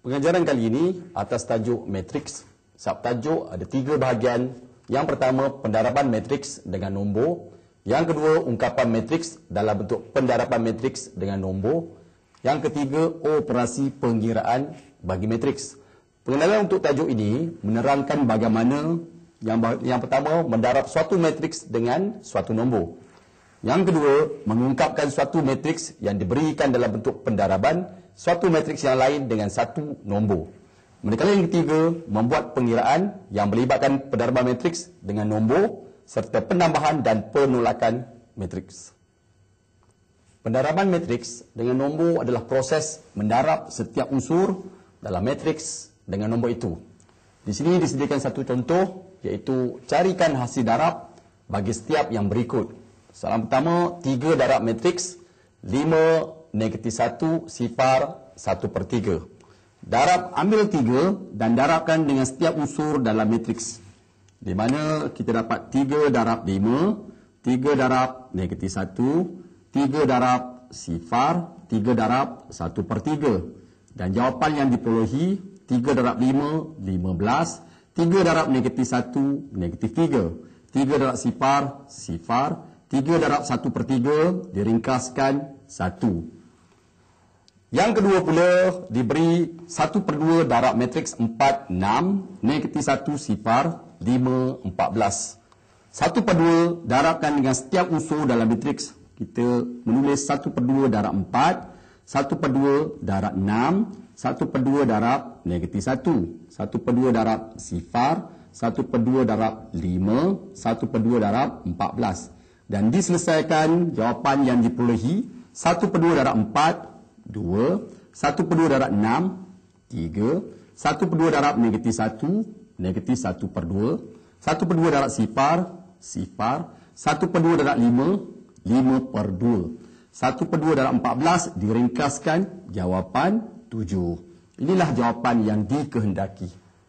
Pengajaran kali ini atas tajuk matriks. Subtajuk ada 3 bahagian. Yang pertama, pendaraban matriks dengan nombor. Yang kedua, ungkapan matriks dalam bentuk pendaraban matriks dengan nombor. Yang ketiga, operasi pengiraan bagi matriks. Pengenalan untuk tajuk ini menerangkan bagaimana yang pertama, mendarab suatu matriks dengan suatu nombor. Yang kedua, mengungkapkan suatu matriks yang diberikan dalam bentuk pendaraban suatu matriks yang lain dengan satu nombor. Manakala yang ketiga, membuat pengiraan yang melibatkan pendaraban matriks dengan nombor serta penambahan dan penolakan matriks. Pendaraban matriks dengan nombor adalah proses mendarab setiap unsur dalam matriks dengan nombor itu. Di sini disediakan satu contoh, iaitu carikan hasil darab bagi setiap yang berikut. Soalan pertama, 3 darab matriks 5, -1, sifar 1/3. Darab, ambil 3 dan darabkan dengan setiap unsur dalam matriks. Di mana kita dapat 3 darab 5, 3 darab -1, 3 darab sifar, 3 darab 1/3. Dan jawapan yang diperolehi 3 darab 5, 15, 3 darab -1, -3, 3 darab sifar, sifar, 3 darab 1/3 diringkaskan 1. Yang kedua pula diberi 1/2 darab matriks 4, 6, -1 sifar, 5, 14. 1/2 darabkan dengan setiap unsur dalam matriks. Kita menulis 1/2 darab 4, 1/2 darab 6, 1/2 darab -1, 1/2 darab sifar, 1/2 darab 5, 1/2 darab 14. Dan diselesaikan jawapan yang diperolehi 1/2 darab 4, 2, 1/2 darab 6, 3, 1/2 darab -1, -1/2, 1/2 darab sifar, sifar, 1/2 darab 5, 5/2. 1/2 darab 14 diringkaskan jawapan 7. Inilah jawapan yang dikehendaki.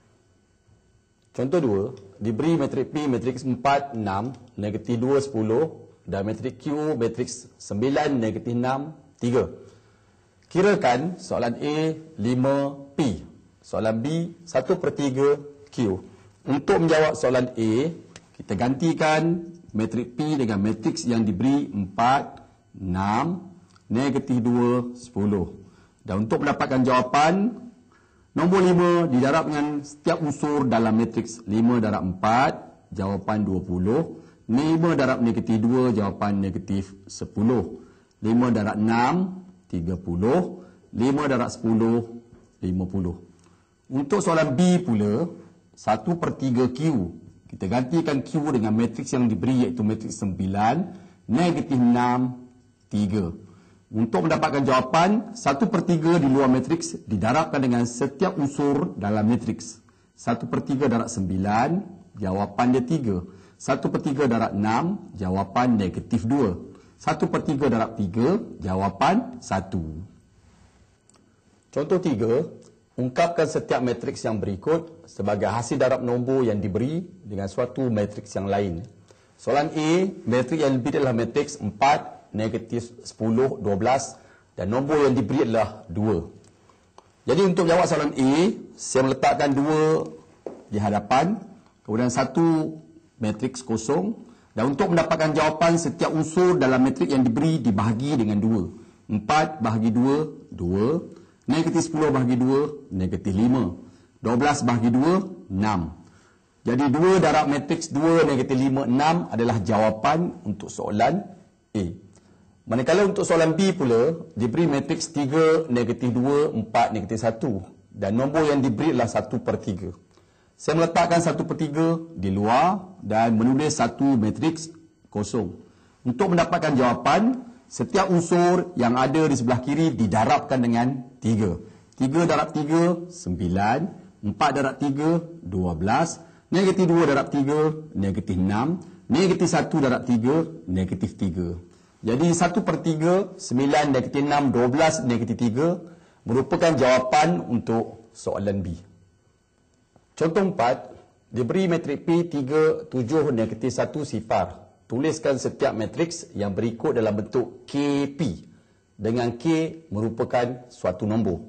Contoh 2, diberi matrik P matriks 4, 6, -2, 10 dan matrik Q matriks 9, -6, 3. Kirakan soalan A 5P, soalan B 1/3 Q. Untuk menjawab soalan A, kita gantikan matrik P dengan matriks yang diberi 4, 6, -2, 10. Dan untuk mendapatkan jawapan, nombor 5 didarab dengan setiap unsur dalam matriks. 5 darab 4, jawapan 20. 5 darab -2, jawapan -10. 5 darab 6, 30. 5 darab 10, 50. Untuk soalan B pula, 1/3 Q. Kita gantikan Q dengan matriks yang diberi, iaitu matriks 9, -6, 3. Untuk mendapatkan jawapan, 1/3 di luar matriks didarabkan dengan setiap unsur dalam matriks. 1/3 darab 9, jawapan dia 3. 1/3 darab 6, jawapan -2. 1/3 darab 3, jawapan 1. Contoh 3, ungkapkan setiap matriks yang berikut sebagai hasil darab nombor yang diberi dengan suatu matriks yang lain. Soalan A, matriks yang diberi adalah matriks 4, -10, 12 dan nombor yang diberi adalah 2. Jadi untuk jawab soalan A, saya meletakkan 2 di hadapan, kemudian 1 matriks kosong. Dan untuk mendapatkan jawapan, setiap unsur dalam matriks yang diberi dibahagi dengan 2. 4 bahagi 2, 2. -10 bahagi 2, -5. 12 bahagi 2, 6. Jadi 2 darab matriks 2, -5, 6 adalah jawapan untuk soalan A. Manakala untuk soalan B pula, diberi matriks 3, -2, 4, -1. Dan nombor yang diberi adalah 1/3. Saya meletakkan 1/3 di luar dan menulis 1 matriks kosong. Untuk mendapatkan jawapan, setiap unsur yang ada di sebelah kiri didarabkan dengan 3. 3 darab 3, 9. 4 darab 3, 12. -2 darab 3, -6. -1 darab 3, -3. Jadi 1/3, 9, -6, 12, -3 merupakan jawapan untuk soalan B. Contoh 4, diberi matrik P 3, 7, -1 sifar. Tuliskan setiap matriks yang berikut dalam bentuk KP dengan K merupakan suatu nombor.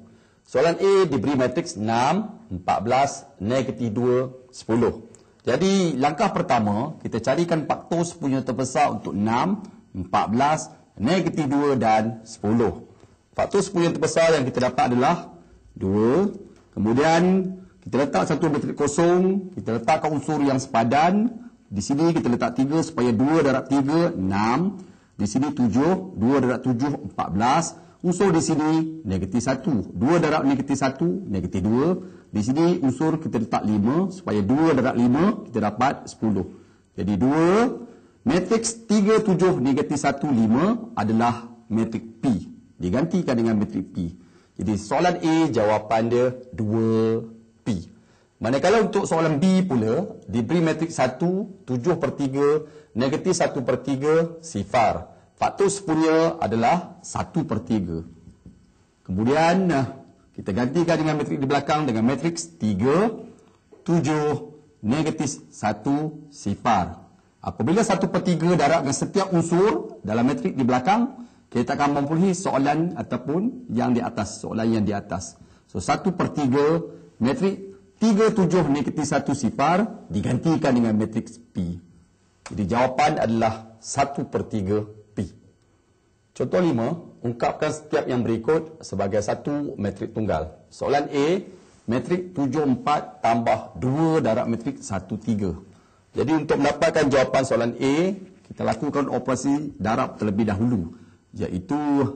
Soalan A diberi matriks 6, 14, negatif 2, 10. Jadi langkah pertama, kita carikan faktor sepunya terbesar untuk 6, 14, negatif 2 dan 10. Faktor sepunya terbesar yang kita dapat adalah 2. Kemudian kita letak satu matriks kosong, kita letakkan unsur yang sepadan. Di sini kita letak 3 supaya 2 darab 3, 6. Di sini 7, 2 darab 7, 14. Unsur di sini negatif 1. 2 darab negatif 1, negatif 2. Di sini unsur kita letak 5 supaya 2 darab 5 kita dapat 10. Jadi 2 matriks 3, 7, negatif 1, 5 adalah matriks P. Digantikan dengan matriks P. Jadi soalan A jawapan dia 2P. Manakala untuk soalan B pula diberi matriks 1, 7/3, negatif 1/3, sifar. Faktor sepunya adalah 1/3. Kemudian kita gantikan dengan matrik di belakang dengan matriks 3, 7, negatif 1, sifar. Apabila 1/3 darab dengan setiap unsur dalam matrik di belakang, kita akan memperolehi soalan ataupun yang di atas, soalan yang di atas. So 1/3 matrik 3, 7, negatif 1, sifar digantikan dengan matriks P. Jadi jawapan adalah 1/3 P. Contoh 5, ungkapkan setiap yang berikut sebagai satu matrik tunggal. Soalan A, matrik 7, 4 tambah 2 darab matrik 1, 3. Jadi untuk mendapatkan jawapan soalan A, kita lakukan operasi darab terlebih dahulu, iaitu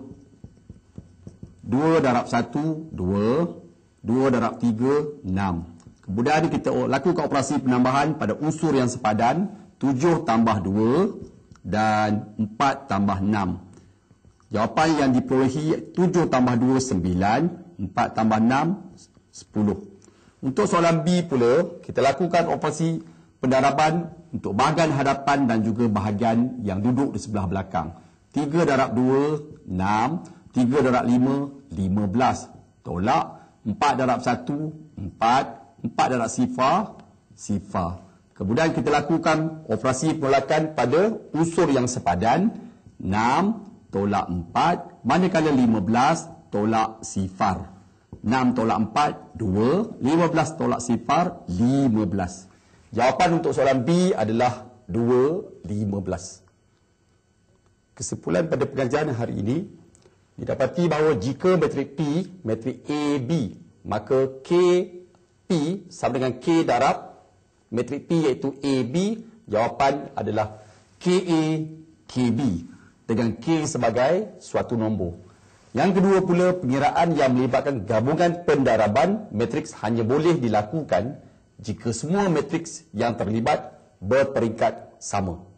2 darab 1, 2, 2 darab 3, 6. Kemudian kita lakukan operasi penambahan pada unsur yang sepadan, 7 tambah 2 dan 4 tambah 6. Jawapan yang diperolehi 7 tambah 2, 9, 4 tambah 6, 10. Untuk soalan B pula, kita lakukan operasi pendaraban untuk bahagian hadapan dan juga bahagian yang duduk di sebelah belakang. 3 darab 2, 6, 3 darab 5, 15. Tolak, 4 darab 1, 4, 4 darab sifar, sifar. Kemudian kita lakukan operasi penolakan pada unsur yang sepadan, 6, tolak 4, manakala 15 tolak sifar. 6 tolak 4, 2, 15 tolak sifar, 15. Jawapan untuk soalan B adalah 2, 15. Kesimpulan pada pengajaran hari ini, didapati bahawa jika matrik P, matrik AB, maka KP sama dengan K darab matrik P iaitu AB, jawapan adalah KA, KB. Dengan K sebagai suatu nombor. Yang kedua pula, pengiraan yang melibatkan gabungan pendaraban matriks hanya boleh dilakukan jika semua matriks yang terlibat berperingkat sama.